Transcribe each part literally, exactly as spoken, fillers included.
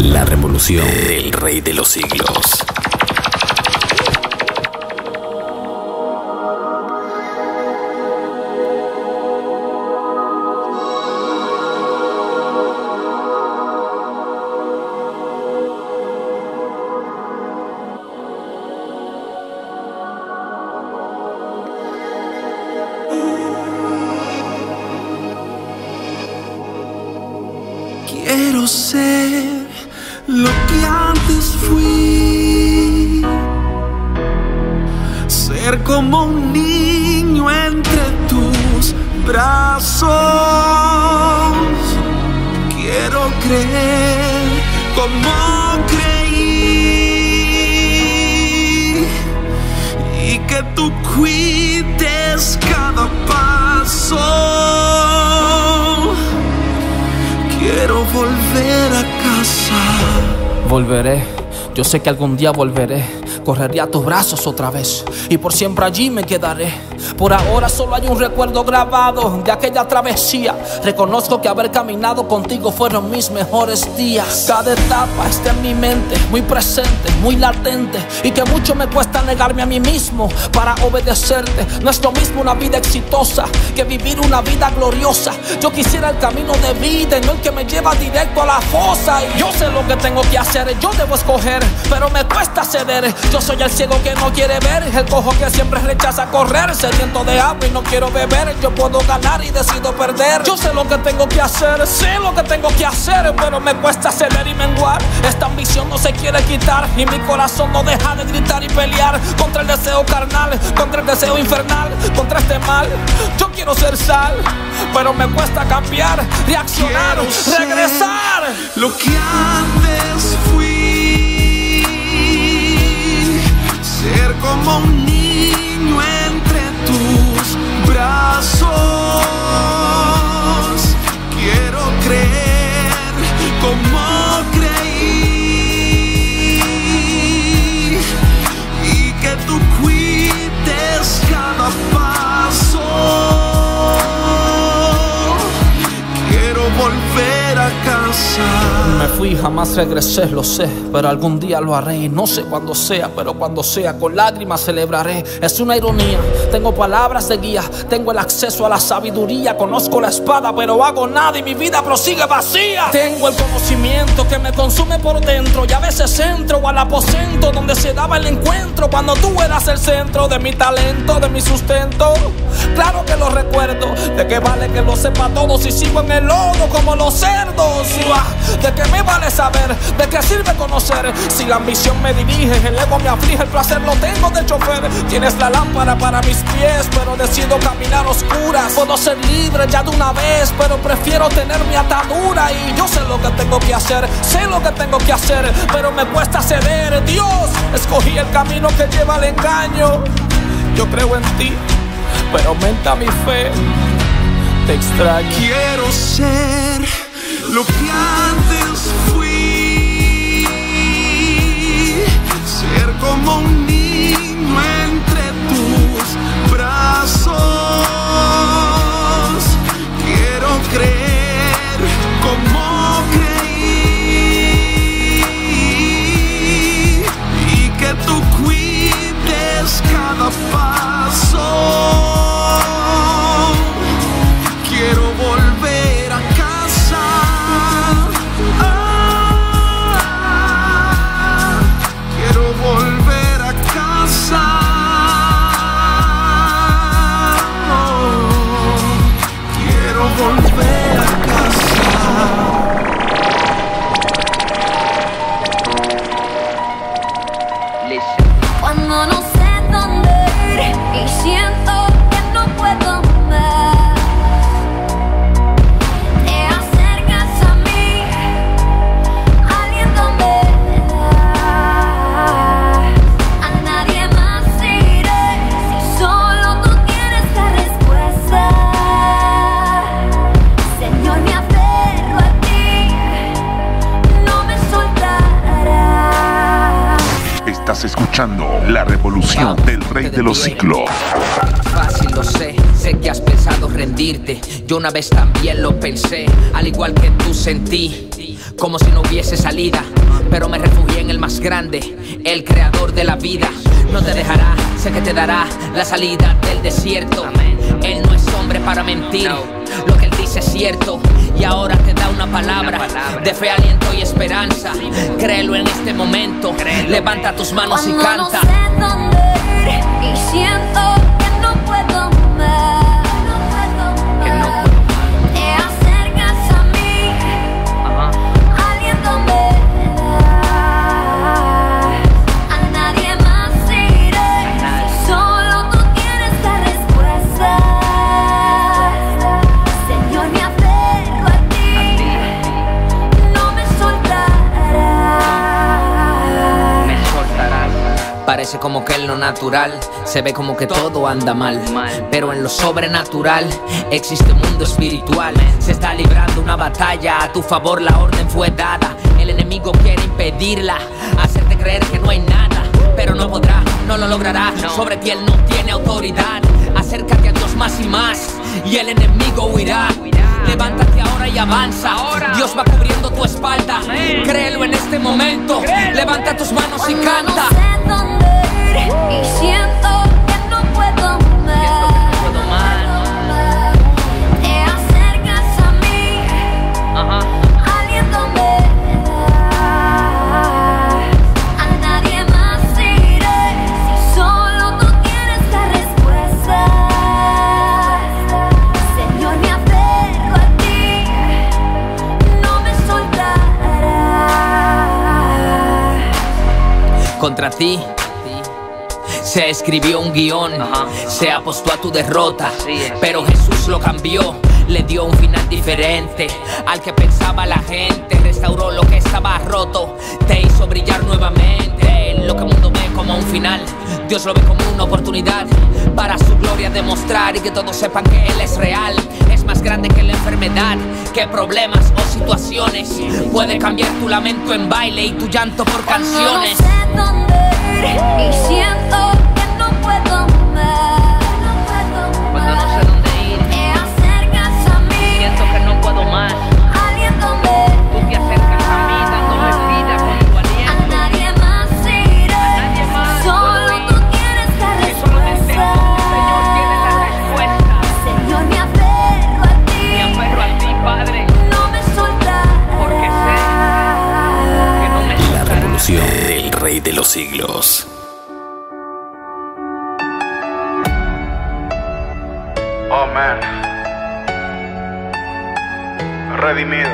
La revolución del rey de los siglos. Quiero ser lo que antes fui, ser como un niño entre tus brazos. Quiero creer como creí y que tú cuides cada paso. Quiero volver a casa. Volveré, yo sé que algún día volveré. Correré a tus brazos otra vez y por siempre allí me quedaré. Por ahora solo hay un recuerdo grabado de aquella travesía. Reconozco que haber caminado contigo fueron mis mejores días. Cada etapa está en mi mente, muy presente, muy latente, y que mucho me cuesta negarme a mí mismo para obedecerte. No es lo mismo una vida exitosa que vivir una vida gloriosa. Yo quisiera el camino de vida y no el que me lleva directo a la fosa. Y yo sé lo que tengo que hacer, yo debo escoger, pero me cuesta ceder. Yo soy el ciego que no quiere ver, el cojo que siempre rechaza correr. Sediento de agua y no quiero beber. Yo puedo ganar y decido perder. Yo sé lo que tengo que hacer, sé lo que tengo que hacer, pero me cuesta ceder y menguar. Esta ambición no se quiere quitar y mi corazón no deja de gritar y pelear contra el deseo carnal, contra el deseo infernal, contra este mal. Yo quiero ser sal, pero me cuesta cambiar, reaccionar, quiero regresar. Ser lo que antes fui, ser como un niño entre tus brazos. Quiero creer como creí y que tú cuides cada paso. Quiero volver a casa. Me fui, jamás regresé, lo sé, pero algún día lo haré y no sé cuándo sea, pero cuando sea con lágrimas celebraré. Es una ironía, tengo palabras de guía, tengo el acceso a la sabiduría, conozco la espada pero hago nada y mi vida prosigue vacía. Tengo el conocimiento que me consume por dentro y a veces entro al aposento donde se daba el encuentro cuando tú eras el centro de mi talento, de mi sustento. Claro que lo recuerdo, de qué vale que lo sepa todo si sigo en el lodo como los cerdos. De qué me vale saber, de qué sirve conocer si la ambición me dirige, el ego me aflige, el placer lo tengo de chofer. Tienes la lámpara para mis pies, pero decido caminar a oscuras. Puedo ser libre ya de una vez, pero prefiero tener mi atadura. Y yo sé lo que tengo que hacer, sé lo que tengo que hacer, pero me cuesta ceder. Dios, escogí el camino que lleva al engaño. Yo creo en ti, pero aumenta mi fe. Te extraño. Quiero ser lo que antes fui, ser como un niño entre tus brazos. Quiero creer como creí y que tú cuides cada paso. Quiero volver a casa. Ah, quiero volver a casa. Oh, quiero volver a casa. Cuando no sé dónde ir y siento que no puedo más, te acercas a mí, aliéntame. A nadie más iré si solo tú tienes la respuesta. Señor, me aferro a ti, no me soltarás. Estás escuchando La Revolución del Rey de los Siglos. Fácil, lo sé, sé que has pensado rendirte. Yo una vez también lo pensé, al igual que tú sentí. como si no hubiese salida, pero me refugié en el más grande, el creador de la vida. No te dejará, sé que te dará la salida del desierto. Él no es hombre para mentir, lo que él dice es cierto. Y ahora te da una palabra de fe, aliento y esperanza. Créelo en este momento, levanta tus manos y canta. Cuando no sé dónde ir y siento que no puedo más, Que no puedo más. te acercas a mí, Ajá. aliento me das. A nadie más iré, si solo tú tienes la respuesta. Señor, me aferro a ti, no me soltarás. Me soltarás. Parece como que en lo natural se ve como que todo anda mal, pero en lo sobrenatural existe un mundo espiritual. Se está librando una batalla a tu favor, la orden fue dada. El enemigo quiere impedirla, hacerte creer que no hay nada, pero no podrá, no lo logrará. Sobre ti él no tiene autoridad. Acércate a Dios más y más y el enemigo huirá. Levántate ahora y avanza. Dios va cubriendo tu espalda. Créelo en este momento. Levanta tus manos y Cuando canta. no sé dónde ir y siento que no puedo más, te acercas a mí, aliento me das. A nadie más iré, si solo tú tienes la respuesta. Señor, me aferro a ti, no me soltarás. Contra ti se escribió un guión, se apostó a tu derrota, pero Jesús lo cambió, le dio un final diferente al que pensaba la gente. Restauró lo que estaba roto, te hizo brillar nuevamente. Lo que el mundo ve como un final, Dios lo ve como una oportunidad para su gloria demostrar y que todos sepan que Él es real. Es más grande que la enfermedad, que problemas o situaciones. Puede cambiar tu lamento en baile y tu llanto por canciones. Cuando no sé dónde ir y siento que no puedo más, Cuando no sé dónde ir, te acercas a mí, siento que no puedo más. aliento me Tú te acercas a mí dándome vida con tu a aliento. nadie más iré, nadie más solo puedo ir. tú tienes la Que solo desde respuesta. tú, Señor, tienes la respuesta. Señor, me aferro a ti, Me aferro a ti, Padre, no me soltarás. porque sé que no me La soltarás. revolución del rey de los siglos. Oh man, redimido.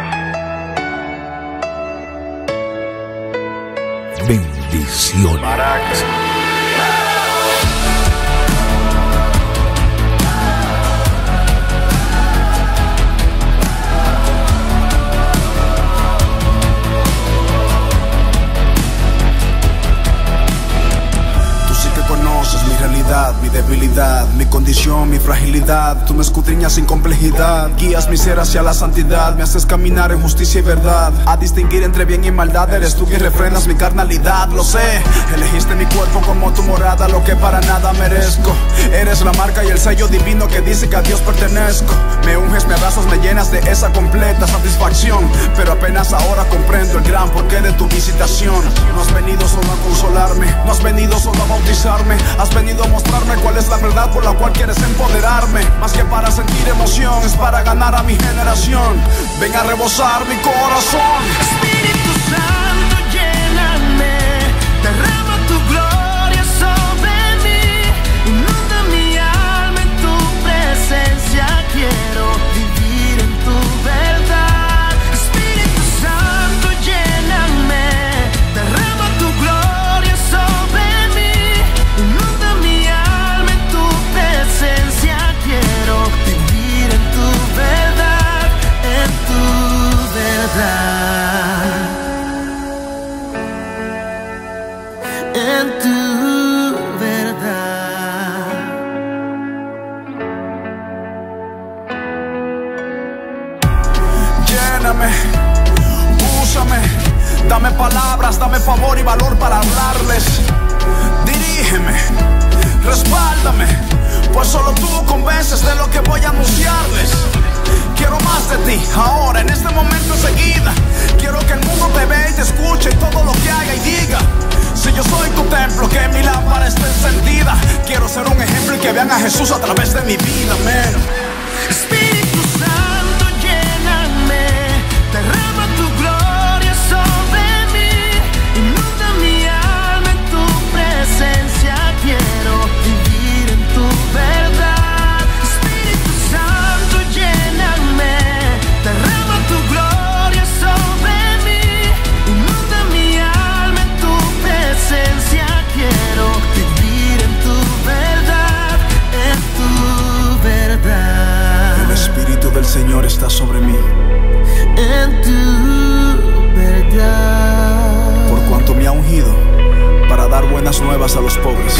Bendiciones. Maracas. Tú sí que conoces mi realidad, mi debilidad, mi condición, mi fragilidad. Tú me escudriñas sin complejidad, guías mi ser hacia la santidad. Me haces caminar en justicia y verdad, a distinguir entre bien y maldad. Eres tú quien refrenas mi carnalidad, lo sé. Elegiste mi cuerpo como tu morada, lo que para nada merezco. Eres la marca y el sello divino que dice que a Dios pertenezco. Me unges, me abrazas, me llenas de esa completa satisfacción, pero apenas ahora comprendo el gran porqué de tu visitación. No has venido solo a consolarme, no has venido solo a bautizarme, has venido a mostrarme cuál es la verdad por la cual quieres empoderarme. Más que para sentir emoción, es para ganar a mi generación. Ven a rebosar mi corazón. Espíritu Santo, lléname, derrama tu gloria sobre mí, inunda mi alma en tu presencia, quiero vivir en tu verdad. Espíritu Santo, lléname, derrama tu gloria sobre mí, inunda mi alma en tu presencia, quiero vivir en tu verdad, en tu verdad, en tu verdad. Lléname, úsame, dame palabras, dame favor y valor para hablarles. Dirígeme, respáldame, pues solo tú convences de lo que voy a anunciarles. Quiero más de ti, ahora, en este momento enseguida. Quiero que el mundo te vea y te escuche y todo lo que haga y diga. Si yo soy tu templo, que mi lámpara esté encendida. Quiero ser un ejemplo y que vean a Jesús a través de mi vida, man. Espíritu Santo, lléname, derrama tu gloria sobre mí, inunda mi alma en tu presencia, quiero vivir en tu verdad. Espíritu Santo, lléname, derrama tu gloria sobre mí, inunda mi alma en tu presencia, quiero vivir en tu verdad, en tu verdad. El Espíritu del Señor está sobre mí, En tu verdad. por cuanto me ha ungido para dar buenas nuevas a los pobres.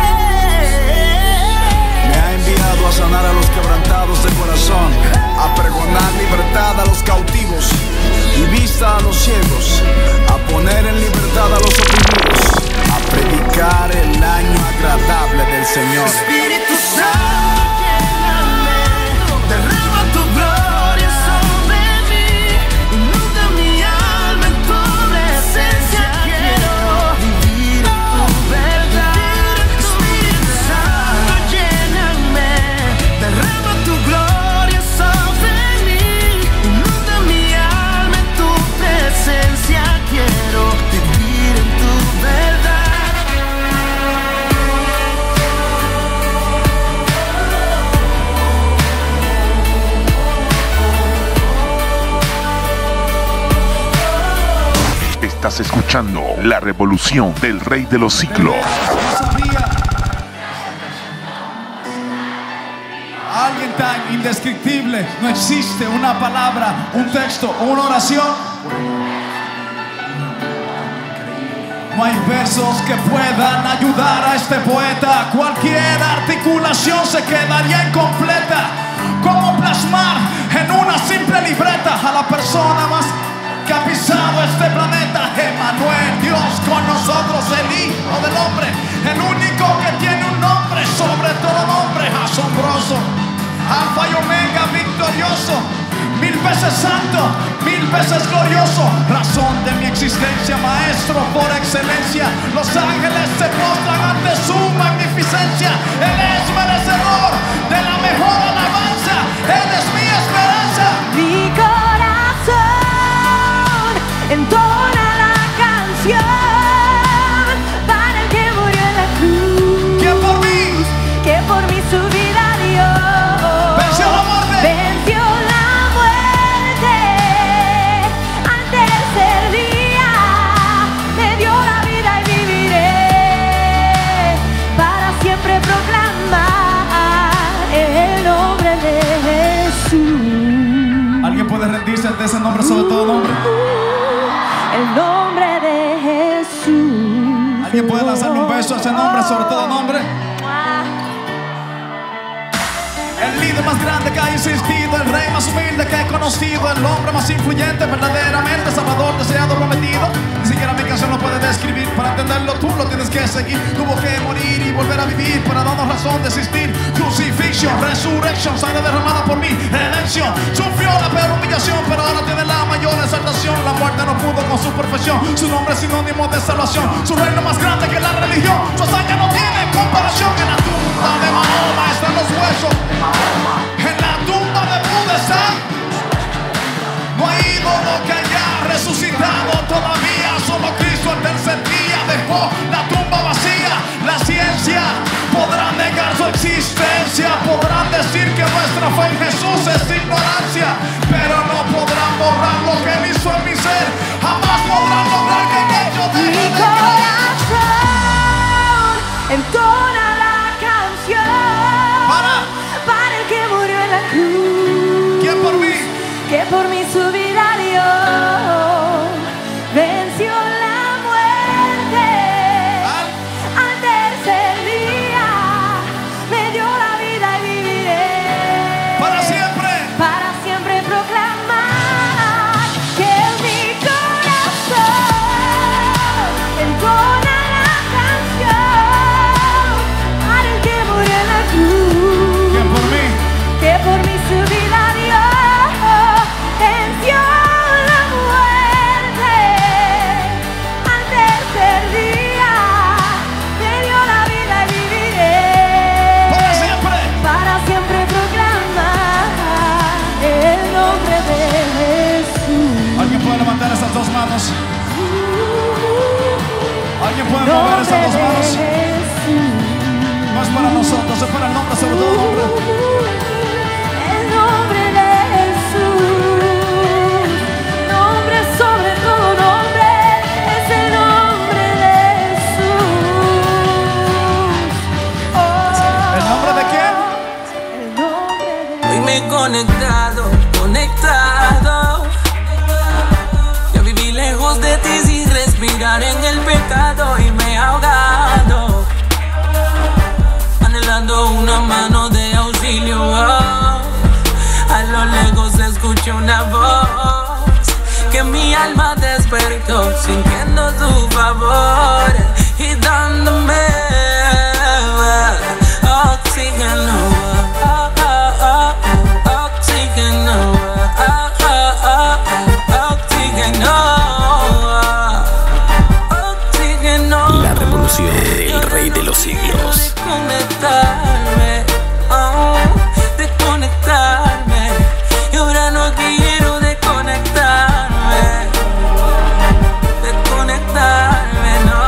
Me ha enviado a sanar a los quebrantados de corazón, a pregonar libertad a los cautivos y vista a los ciegos, a poner en libertad a los oprimidos, a predicar el año agradable del Señor. Espíritu Santo, lléname, derrama tu gloria sobre mí, inunda mi alma en tu presencia, quiero vivir en tu verdad. Espíritu Santo, lléname, derrama tu gloria sobre mí, inunda mi alma en tu presencia, quiero vivir en tu verdad. Estás escuchando La Revolución del Rey de los Siglos. Alguien tan indescriptible, no existe una palabra, un texto o una oración. No hay versos que puedan ayudar a este poeta. Cualquier articulación se quedaría incompleta. ¿Cómo plasmar en una simple libreta a la persona más que ha pisado este planeta? Emmanuel, Dios con nosotros, el Hijo del Hombre, el único que tiene un nombre sobre todo nombre, asombroso, Alfa y Omega, victorioso, mil veces santo, mil veces glorioso, razón de mi existencia, maestro por excelencia. Los ángeles se postran ante su magnificencia. Él es merecedor de la mejor alabanza. Él es mi esperanza. Mi corazón entona la canción para el que murió en la cruz, ¿Quién por mí que por mí su vida dio. venció la muerte? Venció la muerte al tercer día, me dio la vida y viviré para siempre proclamar el nombre de Jesús. ¿Alguien puede rendirse ante ese nombre sobre todo nombre? El nombre de Jesús. ¿Alguien puede lanzarle un beso a ese nombre sobre todo nombre? El líder más grande que ha existido, el rey más humilde que he conocido, el hombre más influyente, verdaderamente salvador, deseado, prometido. Ni siquiera mi canción lo puede describir. Para entenderlo tú lo tienes que seguir. Tuvo que morir y volver a vivir para darnos razón de existir. Crucifixión, resurrección, sangre derramada por mí, redención. Sufrió la peor humillación, pero ahora tiene la mayor exaltación. La muerte no pudo con su perfección. Su nombre es sinónimo de salvación. Su reino más grande que la religión. Su hazaña no tiene comparación. En la tumba de Mahoma están los huesos. En la tumba de Buda está. No hay ídolo que haya resucitado todavía. Solo Cristo el tercer día dejó la tumba vacía. La ciencia podrá negar su existencia, podrán decir que nuestra fe en Jesús es ignorancia, pero no podrán borrar lo que él hizo en mi ser. Jamás podrán lograr que yo deje Mi de creer. corazón entona la canción Para. para el que murió en la cruz, ¿Quién por mí? que por mí su vida dio. Venció la muerte Al- al tercer día, me dio la vida y viviré Para siempre. para manos. ¿Alguien puede mover esas dos manos? No es para nosotros, es para el nombre, sobre todo nombre. El nombre de Jesús, nombre sobre todo nombre, es el nombre de Jesús. Oh, ¿El nombre de quién? el nombre de Hoy me he conectado, conectado. Ya viví lejos de ti sin respirar en el pecado y me he ahogado, anhelando una mano de auxilio. Oh, a lo lejos escucho una voz que mi alma despertó, sintiendo su favor y dándome oxígeno, oh, oh, oh, oxígeno, oh, oh, oh, oxígeno, oxígeno. La revolución del rey de los siglos. Desconectarme, oh, desconectarme. Y ahora no quiero desconectarme, desconectarme, no.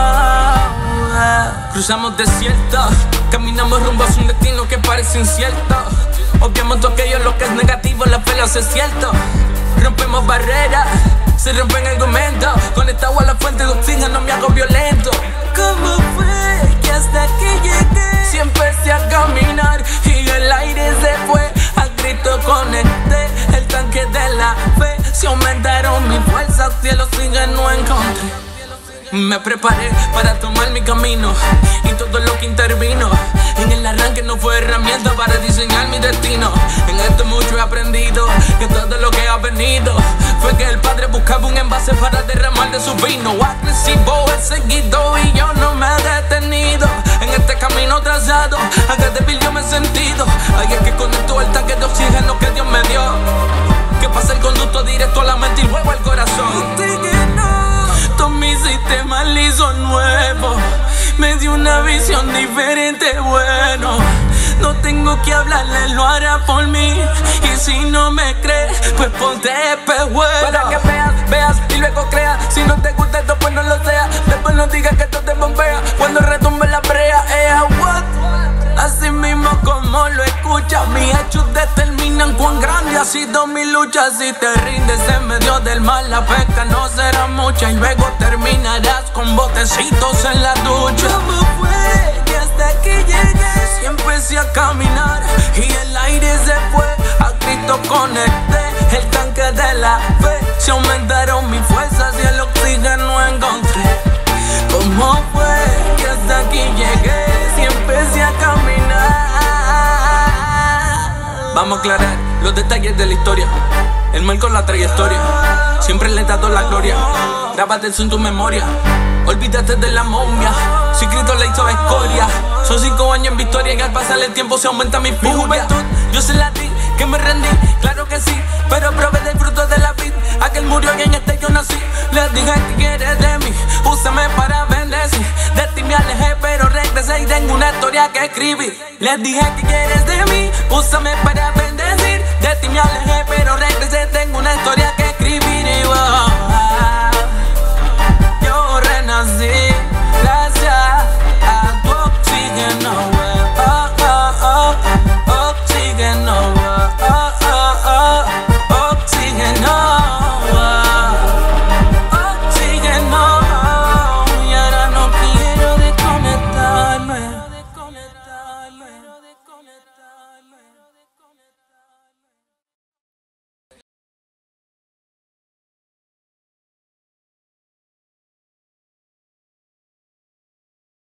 Cruzamos desiertos, caminamos rumbo a un destino que parece incierto. Obviamos todo aquello lo que es negativo, la fe lo hace cierto. Rompemos barreras, se rompen argumentos. Conectado a la fuente de oxígeno, me hago violento. ¿Cómo fue que hasta que llegué sí empecé a caminar y el aire se fue? Al grito conecté el tanque de la fe. Se aumentaron mis fuerzas y el oxígeno encontré. Me preparé para tomar mi camino y todo lo que intervino en el arranque no fue herramienta para diseñar mi destino. En esto mucho he aprendido, que todo lo que ha venido fue que el Padre buscaba un envase para derramar de su vino. Agresivo he seguido y yo no me he detenido en este camino trazado. Aunque débil yo me he sentido. Ay, es que conectó el tanque de oxígeno que Dios me dio, que pasa el conducto directo a la mente y luego al corazón. Todo mi sistema liso nuevo me dio una visión diferente, bueno. No tengo que hablarle, lo hará por mí. Y si no me crees, pues ponte espejuelo para que veas, veas y luego creas. Si no te gusta esto, pues no lo sea. Después no digas que esto te bombea cuando retumbe la brea. Eh, what? Así mismo como lo escuchas, mis hechos determinan cuán grande ha sido mi lucha. Si te rindes en medio del mal, la pesca no será mucha y luego terminarás con botecitos en la ducha. ¿Cómo fue que hasta aquí llegué? Si empecé a caminar y el aire se fue. A Cristo conecté el tanque de la fe. Se aumentaron mis fuerzas y el oxígeno encontré. ¿Cómo fue que hasta aquí llegué? Si empecé a caminar. Vamos a aclarar los detalles de la historia, el marco, la trayectoria. Siempre le he dado la gloria. Grábate eso en tu memoria. Olvídate de la momia. Si Cristo le hizo escoria. Son cinco años en victoria y al pasar el tiempo se aumenta mi furia. Mi juventud, yo se la di, que me rendí, claro que sí, pero probé del fruto de la vid. Aquel murió y en este yo nací. Les dije que quieres de mí, úsame para bendecir. De ti me alejé pero regresé y tengo una historia que escribí. Les dije que quieres de mí, úsame para bendecir. De ti me alejé pero regresé